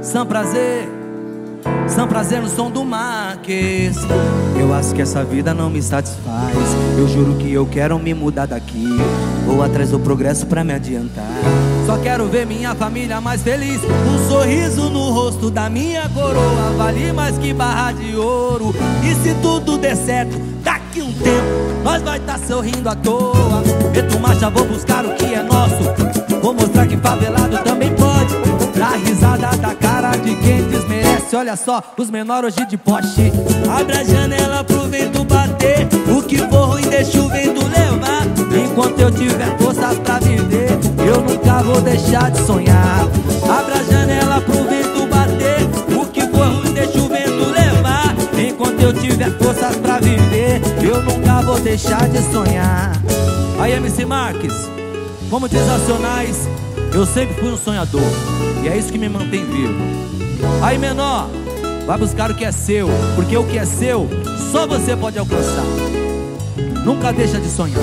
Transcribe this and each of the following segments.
São prazer no som do Marques. Eu acho que essa vida não me satisfaz. Eu juro que eu quero me mudar daqui. Vou atrás do progresso pra me adiantar. Só quero ver minha família mais feliz. Um sorriso no rosto da minha coroa vale mais que barra de ouro. E se tudo der certo, daqui um tempo nós vai tá sorrindo à toa. Meto marcha, vou buscar o que é nosso. Vou mostrar que favelado também pode. Dá risada da cara de quem desmerece. Olha só, os menores hoje de poste. Abre a janela pro vento bater. O que for ruim deixa o vento levar. Enquanto eu tiver forças pra viver, eu nunca vou deixar de sonhar. Abre a janela pro vento bater. O que for ruim deixa o vento levar. Enquanto eu tiver forças pra viver, eu nunca vou deixar de sonhar. Aí, MC Marques, como diz Racionais, eu sempre fui um sonhador, e é isso que me mantém vivo. Aí, menor, vai buscar o que é seu, porque o que é seu, só você pode alcançar. Nunca deixa de sonhar.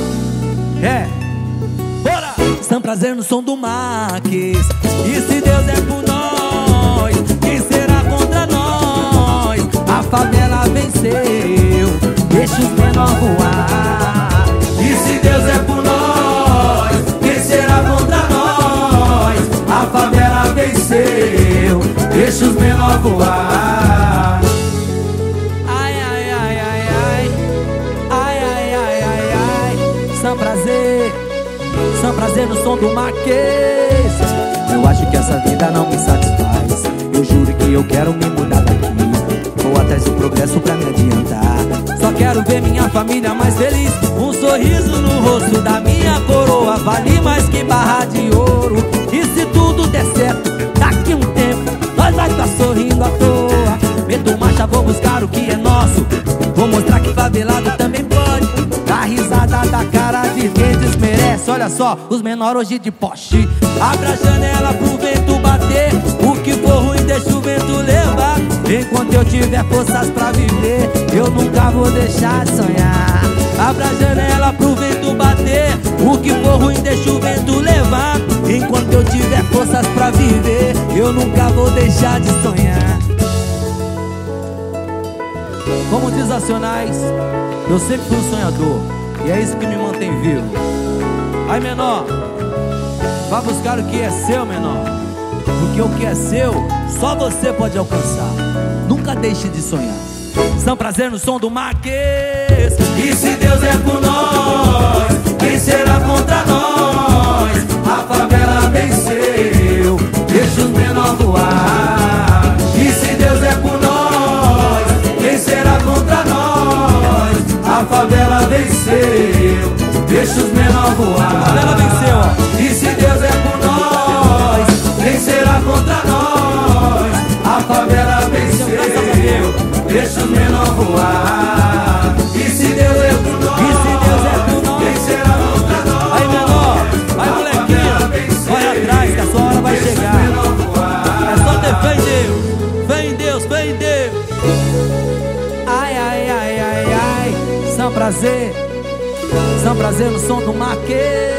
Bora! São prazer no som do Marques. E se Deus é por nós, quem será contra nós? A favela venceu, deixa os menor voar. E se Deus é por nós, quem será contra nós? A favela venceu, deixa os menor voar. Ai, ai, ai, ai, ai. Ai, ai, ai, ai, ai. São prazer no som do Marques. Eu acho que essa vida não me satisfaz. Eu juro que eu quero me mudar daqui. Vou atrás do progresso pra me adiantar. Só quero ver minha família mais feliz. Um sorriso no rosto da minha coroa vale mais que barra de ouro. E se tudo der certo, daqui um tempo nós vai tá sorrindo à toa. Meto marcha, vou buscar o que é nosso. Vou mostrar que favelado também pode. Dá risada da cara de quem desmerece. Olha só, os menores hoje de poste. Abre a janela pro vento bater. O que for ruim deixa o vento levar. Enquanto eu tiver forças pra viver, eu nunca vou deixar de sonhar. Abre a janela pro vento bater. O que for ruim deixa o vento levar. Enquanto eu tiver forças pra viver, eu nunca vou deixar de sonhar. Como diz Racionais, eu sempre fui um sonhador, e é isso que me mantém vivo. Aí, menor, vá buscar o que é seu, menor. Porque o que é seu, só você pode alcançar. Nunca deixe de sonhar. São prazer no som do Marques. E se Deus é por nós, quem será contra nós? A favela venceu, deixa os menor voar. E se Deus é por nós, quem será contra nós? A favela venceu, deixa os menor voar. A favela venceu, ó. E se Deus é por nós, quem será contra nós? A favela venceu, deixa os menor voar. E se Deus é por nós, quem será contra nós? Aí, menor, vai, molequinho, corre atrás que a sua hora vai chegar. É só ter fé em Deus, fé em Deus, fé em Deus. Ai, ai, ai, ai, ai. São prazer no som do Marques.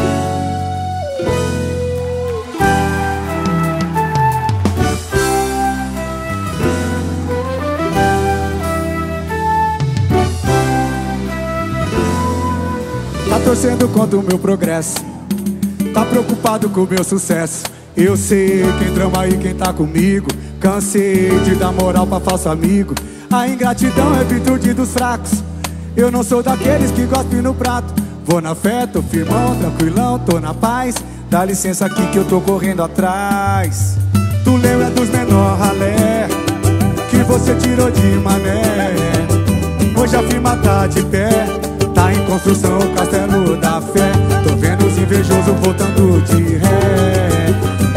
Tá torcendo contra o meu progresso, tá preocupado com o meu sucesso. Eu sei quem trama e quem tá comigo. Cansei de dar moral pra falso amigo. A ingratidão é virtude dos fracos. Eu não sou daqueles que gospem no prato. Vou na fé, tô firmão, tranquilão, tô na paz. Dá licença aqui que eu tô correndo atrás. Tu lembra dos menor ralé que você tirou de mané. Hoje a firma tá de pé, tá em construção o castelo da fé. Tô vendo os invejosos voltando de ré.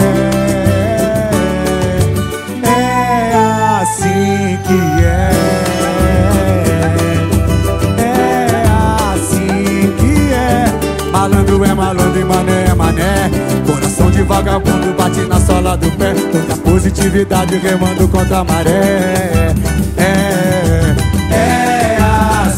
É assim que é. Malandro é malandro e mané é mané. Coração de vagabundo bate na sola do pé. Toda positividade remando contra a maré. É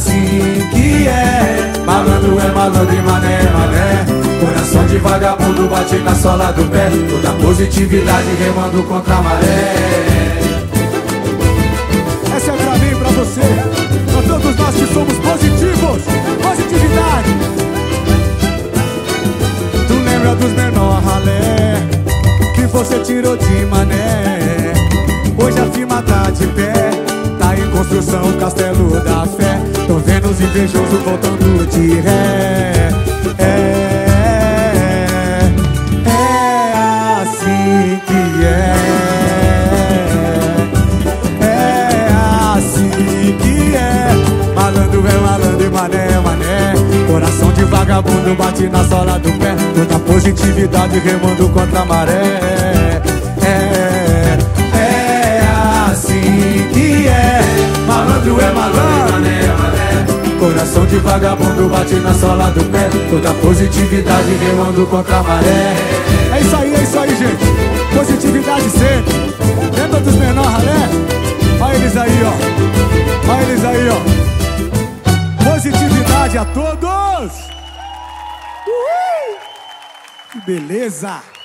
assim que é. Malandro é malandro e mané é mané. Coração de vagabundo bate bate na sola do pé. Toda positividade remando contra a maré. Essa é pra mim e pra você, pra todos nós que somos positivos. Positividade. Tu lembra dos menor ralé que você tirou de mané? Hoje a firma tá de pé, tá em construção o castelo da fé. Tô vendo os invejosos voltando de ré. É assim que é. É assim que é. Malandro é malandro e mané é mané. Coração de vagabundo bate na sola do pé. Toda positividade remando contra a maré. Assim que é. Malandro é malandro, mané é mané. Coração de vagabundo bate na sola do pé. Toda positividade remando contra a maré. É isso aí, gente. Positividade sempre. Lembra dos menor ralé? Olha eles aí, ó. Olha eles aí, ó. Positividade a todos. Uhul! Que beleza!